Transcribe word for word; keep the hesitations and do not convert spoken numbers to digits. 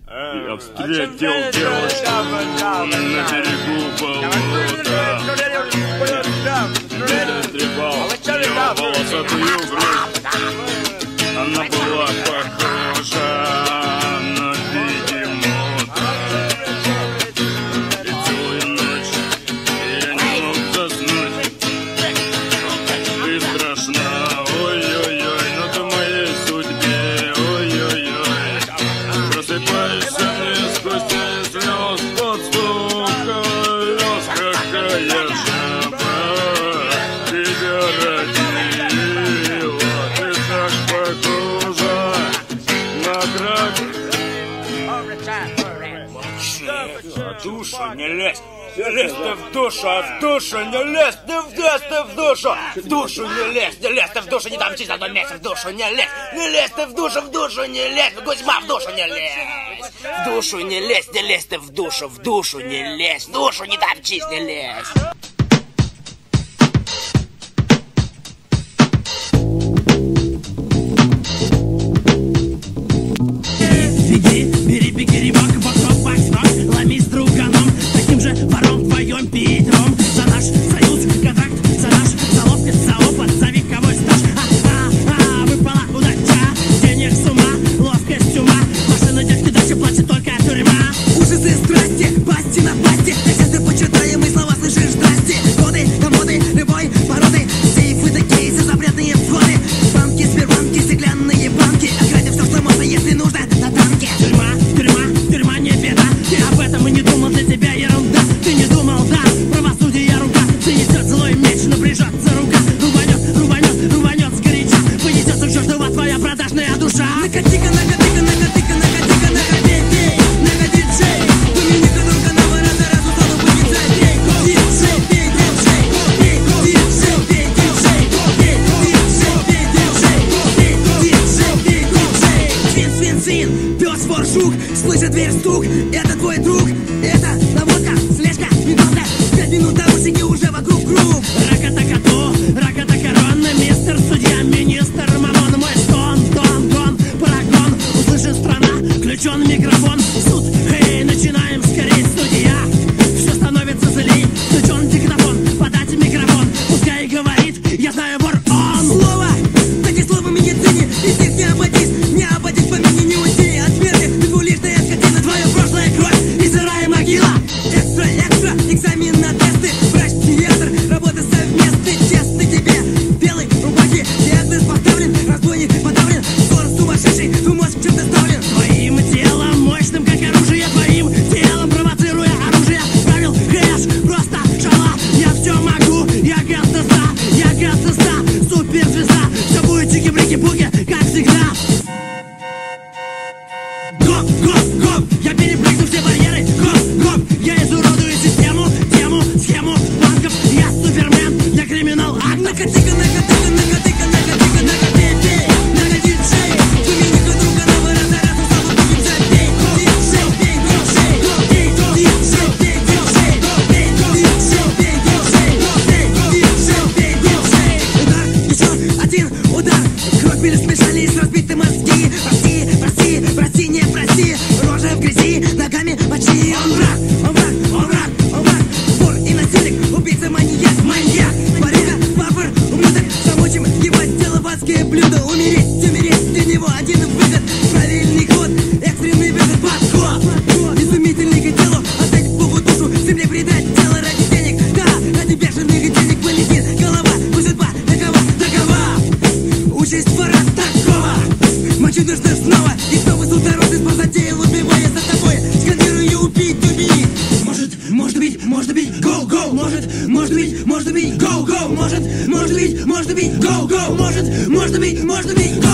Я встретил девушку на берегу болота. Трепал ее волосатую грудь. Она была похожа на бегемота. И целую ночь я не мог заснуть. Ты страшна, ой-ой-ой, но ты моей судьбе, ой-ой-ой. Просыпаешься мне сквозь слез под звук колес, какая жаба тебя родила. Ты так похожа на крак. В душу не лезь! Не лезь ты в душу, а в душу не лезь! Не влезь ты в душу! В душу не лезь! Не лезь ты в душу! Не дам честь на одном месте! В душу не лезь! Не лезь ты в душу! В душу не лезь! Кузьма, в душу не лезь! В душу не лезь! Не лезь ты в душу! В душу не лезь! В душу не дам честь! Не лезь! Беги, бери, беги, ребак, вокруг бак-срок, ломись с друганом, таким же вором в твоем Питером. За наш союз, контракт, за наш залог, за опыт, за вековой стаж. А-а-а, выпала удача, денег с ума, ловкость ума, машина девки дальше плачет только тюрьма. Ужасы, страсти, пасти на пасти, тексты почитаемые слова слышишь, здрасте. Годы, комоды, любой породы, сейфы да кейсы, запретные входы, банки, сбербанки, стеклянные банки, оградив все, что можно, если нужно, на танке. Тюрьма, тюрьма, тюрьма не беда, ты об этом и не думал, для тебя ерунда. Ты не думал, да, правосудие рука, принесет злой меч, напряжется рука, рубанет, рубанет, рубанет сгоряча, понесется к чертова твоя продажная душа. Накати-ка, накати-ка, накати-ка, накати-ка, накати-ка, накати-джей, Доминика Друганова, раз-раз, устала будет забей, диджей, бей, диджей, бей, диджей, бей, диджей, бей, диджей, бей, диджей, бей, диджей, бей, диджей. Свин, свин, свин, пес, вор, жук, слышит дверь стук, это твой друг, это наводка, слежка, минутка, пять минут наушники уже вокруг круг. Рака-така-то, рака-така-рон, мистер судья, министр мамон, мой стон, тон, гон, парагон, услышит страна, включен микрофон, суд, эй, начинаем скорей, студия, все становится злей, включен диктофон, подать микрофон, пускай говорит, я знаю вор, он. Слово, такие слова в медицине, из них не обойтись, не обойтись по мини, не уйти от смерти, ты двуличная скотина, твое прошлое кровь и сырая могила. Экстра, экстра, экзамен на тесты, врач, психиатр, работа совместный, тесты тебе, белый, рубахи, диагноз поставлен, разбойник подавлен, скорость сумасшедший, твой мозг чем-то ставлен. Твоим телом мощным, как оружие, твоим телом провоцируя оружие, правил хэш, просто шала, я все могу, я газ-звезда, я газ-звезда, суперзвезда, все будет чики-брики-буги, как всегда. Гоп, гоп, гоп, я перепрыгну все барьеры, гоп, гоп, я изуродую систему, тему, схему банков, я супермен, я криминал актов. Накати-ка, накати-ка, накати-ка, накати-ка, накати-ка, накати-джей, Доминика Друганова, раз-раз, устала будет забей, диджей, бей, диджей, бей, диджей, бей, диджей, бей, диджей, бей, диджей, бей, диджей, бей, диджей. Удар, еще один удар, кровь или смешались, разбиты мозги, прости, прости, прости, не прости, рожа в грязи, ногами мочи. Он враг, он враг, он враг, он враг, вор и насильник, убийца, маньяк, маньяк, барыга, варвар, ублюдок, замучим его тело в адские блюда. Умереть, умереть, для него один выход, правильный ход, экстренный выход, подход, изумительный к делу, отдать Богу душу, земле предать тело ради денег, да, ради бешеных денег полетит голова, пусть судьба такова, такова, участь вора такого. Мочу нужно снова, и снова суд народный спор затеял, убивая за тобой, скандирую убить, убить. Может, может быть, может быть, go, go, может, может быть, может быть, go, go, может, может быть, может быть, go, go, может, может быть, может быть, go.